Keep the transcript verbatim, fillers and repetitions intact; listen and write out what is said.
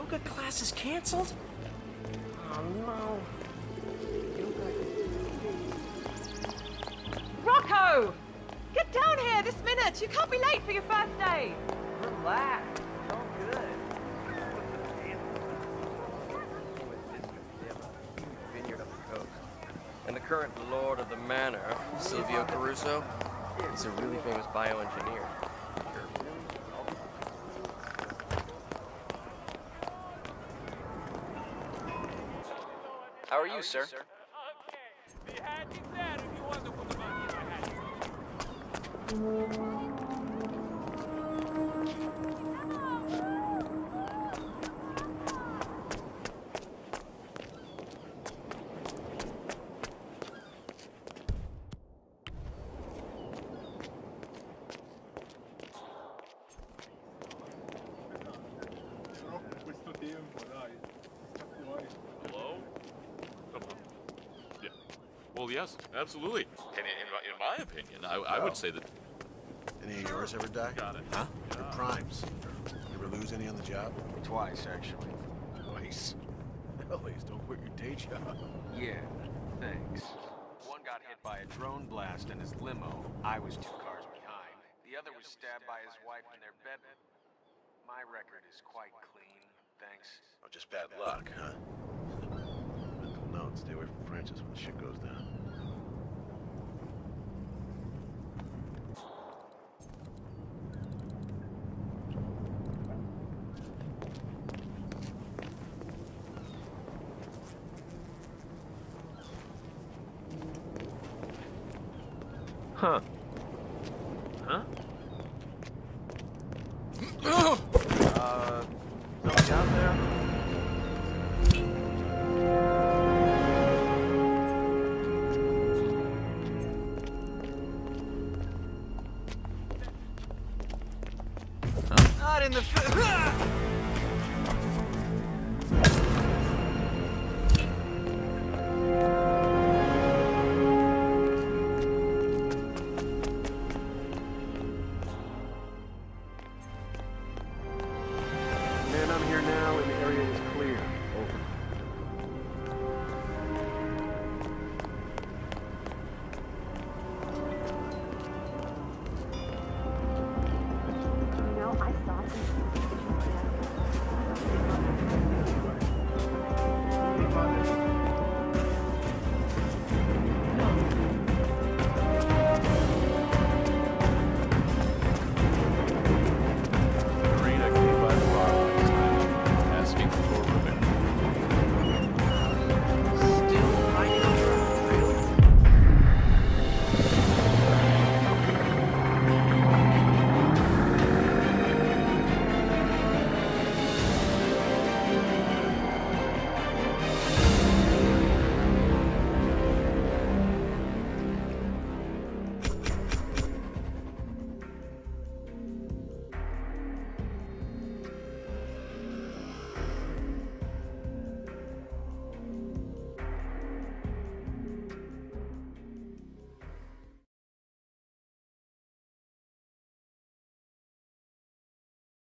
yoga class is canceled? Oh no. Rocco! Get down here this minute! You can't be late for your first day! Relax. It's all good. Vineyard up the coast. And the current lord of the manor, Silvio Caruso, is a really famous bioengineer. How are you, sir? Hello? Yeah. Well, yes, absolutely. And in my, in my opinion, I, I would say that... Any of yours ever die? Got it. Huh? Your crimes. Ever lose any on the job? Twice, actually. Twice. Always don't quit your day job. Yeah, thanks. One got hit by a drone blast in his limo. I was two cars behind. The other was stabbed by his wife in their bed. My record is quite clean, thanks. Oh, just bad luck, huh? Mental note, stay away from Francis when the shit goes down. Huh. Huh? uh, somebody out there? Not in the f-